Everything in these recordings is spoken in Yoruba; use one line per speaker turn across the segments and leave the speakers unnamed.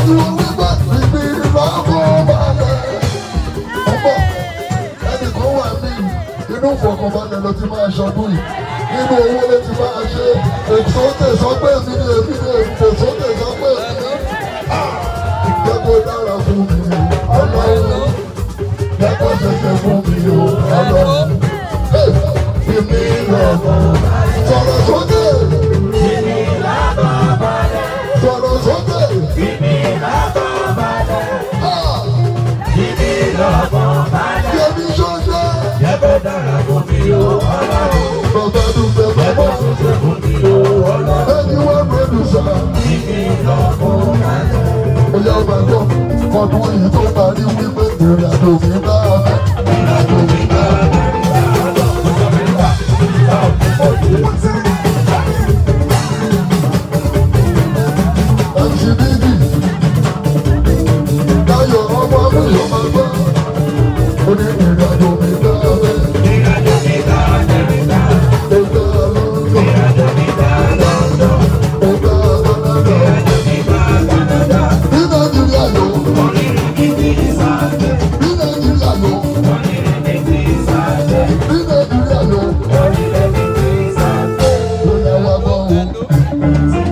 pariwo wípé bíbí lọ́kọ̀ balẹ̀. ọ̀pọ̀ ẹnìkan wà ní inú ìfọ̀kànbalẹ̀ ló ti máa ṣọdún yìí. nínú owó ló ti máa ṣe òsókè sọ pé èmi ni èmi ni òsókè sọ pé èmi ni. jẹ́ kó dára fún mi ọlọ́run. jẹ́ kó ṣẹ̀ṣẹ̀ fún mi ọlọ́run. bíbí lọ́kọ̀ sọ̀rọ̀ sókè.
bíbí lọ́kọ̀ balẹ̀.
sọ̀rọ̀ sókè.
bíbí lọ́kọ̀ balẹ̀. bíbí lọ́kọ̀ balẹ̀.
Yẹ́mi ṣọ́ṣẹ́.
jẹ́ kó dára fún mi ọlọ́run.
Bàbá dúpẹ́ bàbá.
ṣẹ̀ṣẹ̀ fún mi ọlọ́run.
Ẹni wá pẹ̀lúṣà.
bíbí lọ́kọ̀ balẹ̀.
Oyá ọba gbọ́, ọdún yìí tó parí wípé ìrìn àjò mi bá a bẹ̀.
ìrìn àjò mi bá a bẹ̀.
Àti bíbí, Táyọ̀ ọmọ amúyọ̀ máa gbọ́. Ó ní ìrìn àjò mi bá a bẹ̀.
ìrìn àjò mi bá a bẹ̀.
Ó bá a lọ́dọ̀.
ìrìn àjò mi bá a lọ́dọ̀.
Ó bá a lọ́dọ̀.
ìrìn àjò mi bá a lọ́dọ̀.
Ní Nàìjíríà lò.
Onírìn kì í sáájẹ́.
Ní Nàìjíríà lò.
Onírìn kì í sáájẹ́.
Ní Nàìjíríà lò.
Onírìn kì í sáájẹ́.
Bóyá wá gbọ́ o.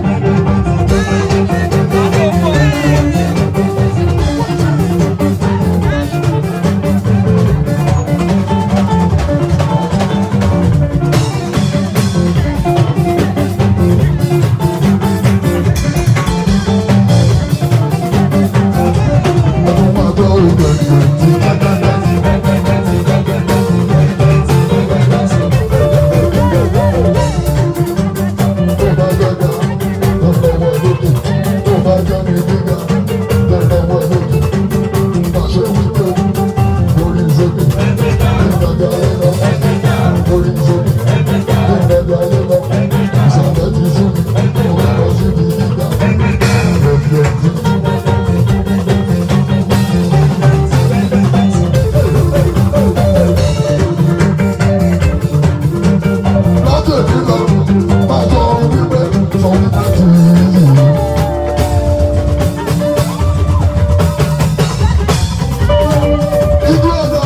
Ọdún máa gbọ́ o gbẹ̀gbẹ̀. Tó bá gbẹ́gà, lọ́lọ́wọ́ lókè. Tó bá jẹ́ mi gíga, lọ́lọ́wọ́ lókè. Pàṣẹ wípé orí sókè. Ìgbàgbọ́ ayé lọ. Orí sókè. Ìgbàgbọ́ ayé lọ. Ìsàlẹ̀ ti sún mi. Mo bá lọ síbi gíga. Rẹ̀fẹ̀tì. Láti èdè lọ, máa sọ wípé sọ wípé ti yìí. Ibi ọ̀dà.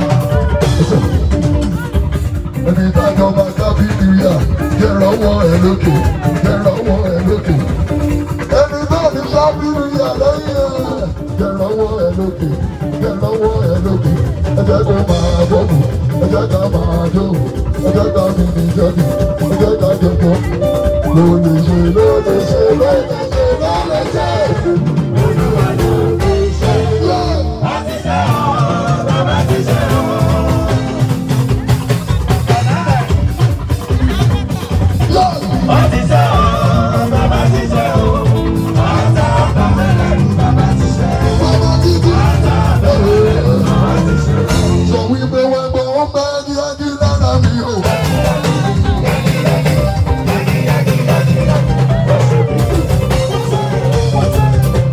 Ẹni tájọ́ bá kábí ìyá, kẹrọ̀wọ́ ẹ lókè, kẹrọ̀wọ́ ẹ lókè. Ẹni tó ní sábì ìyá lẹ́yìn ẹ̀, kẹrọ̀wọ́ ẹ lókè, kẹrọ̀wọ́ ẹ lókè. Ẹ jẹ́ kó máa bọ̀bù, ẹ jẹ́ ká máa jó, ẹ jẹ́ ká fi ní jẹ́bi, ẹ jẹ́ ká jẹ́kọ́. Ló lè ṣe, ló lè ṣe, ló lè ṣe, ló lè ṣe.
Olúwa ló fi ṣe.
Yeah.
A ti ṣe ọ́, bàbá ti ṣe ọ́.
Yeah.
A ti ṣe ọ́, bàbá ti ṣe ọ́. Ata bàbá lẹ́rù, bàbá ti ṣe ọ́.
Bàbá ti dé.
Ata bàbá lẹ́rù, bàbá ti ṣe ọ́.
Sọ wípé wọ́n gbọ́ ó bá ní ájí lára mi o. Ó bá ní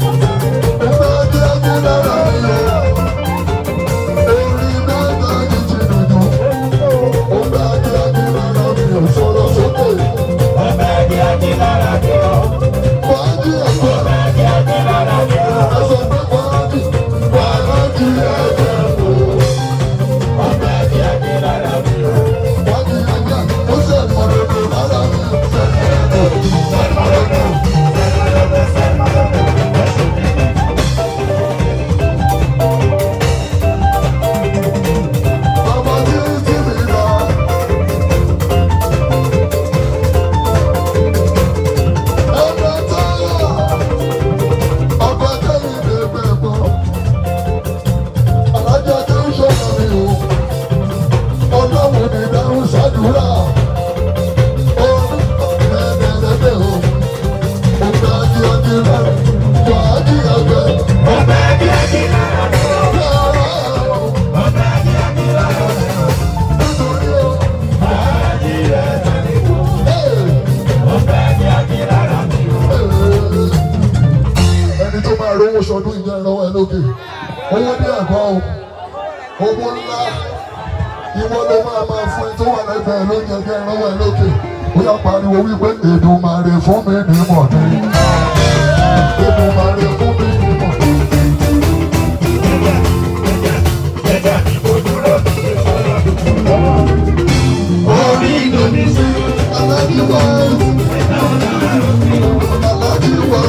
ájí lára mi o. Orí mẹ́ta ní jìnnìjù. Ó bá ní ájí lára mi o. Sọ̀rọ̀ sókè.
Ọbẹ̀ di ajé lára mi o.
Fàájì ẹ̀fọ́.
Ọbẹ̀ di ajé lára mi o.
Ẹ sọ pé fàájì. Fàájì ẹ̀fọ́.
Ọbẹ̀ di ajé lára mi o.
Fàájì ẹ̀fọ́. Ó ṣe ìmọ̀lẹ́dọ̀ lára mi. Bàbá tí ń tì mí lọ. Ẹgbẹ́ táyà. Ọkọ̀ tẹ́lẹ̀ lè gbẹ̀ pọ̀. Alájà tó ń ṣọ̀nà mi o. Ọlọ́run ní dáhùn ṣàdúrà. Ó ẹ̀ẹ́dẹ̀ẹ́dẹ́ o. Ó gbá jí ọjí rẹ̀. Fàájì ẹgbẹ́.
Ọbẹ̀ di ajé lára mi o.
Yàrá o.
Ọbẹ̀ di ajé lára mi o.
Nítorí o.
Fàájì rẹ̀ tẹ̀lé o.
Ee.
Ọbẹ̀ di ajé lára mi o.
Ẹni tó máa rówó sọdún ìyẹn ìrànwọ́ ẹ lókè. Owó ní ẹ̀kọ́ o. Owó ńlá. Ìwọ ló máa fún ẹ tó wà lẹ́gbẹ̀ẹ́ lóúnjẹ kí ìrànwọ́ ẹ lókè. Ó yá pariwo wípé Èdùmàrè fún mi ní mọ̀dé. Èdùmàrè fún mi ní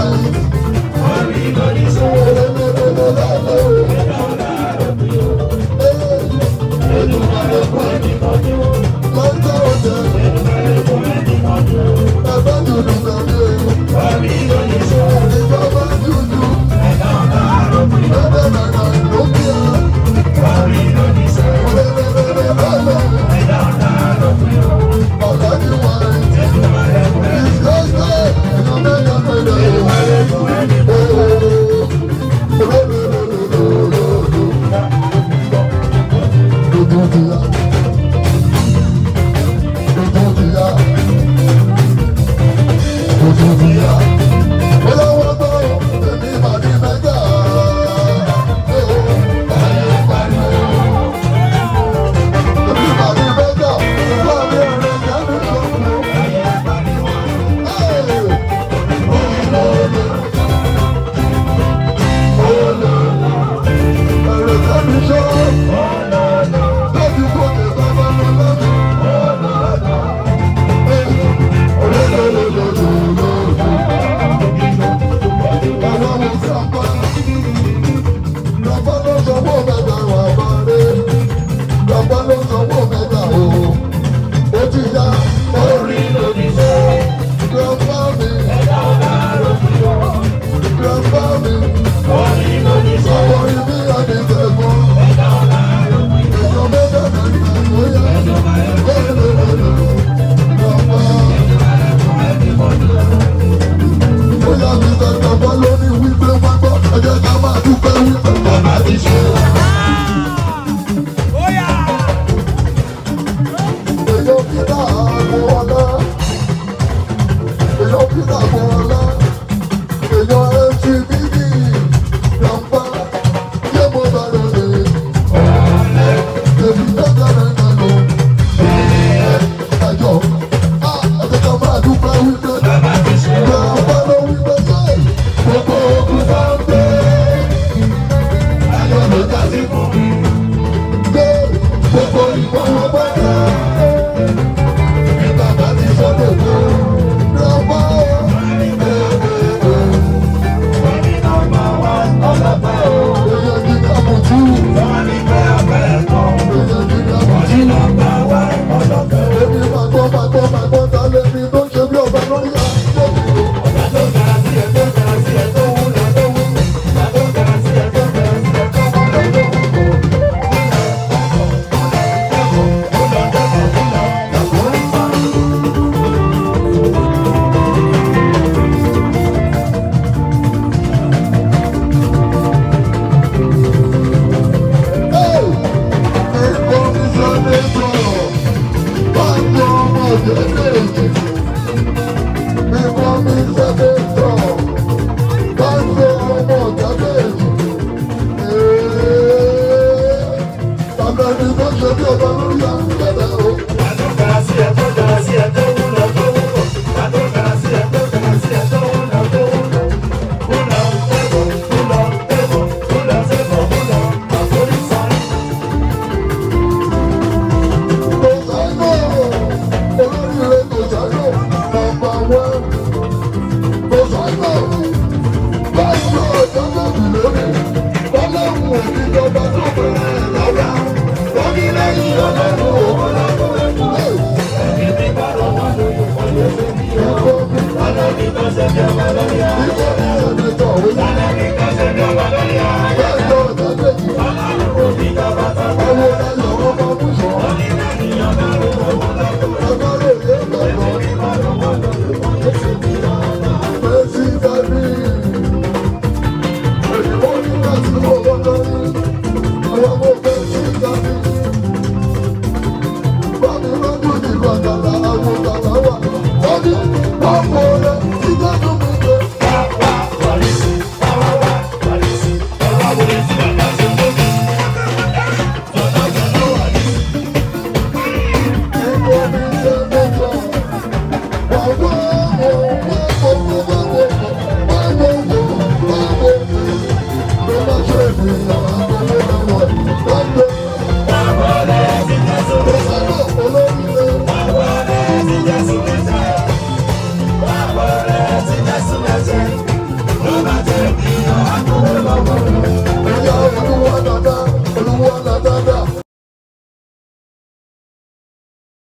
Whoa, whoa, whoa.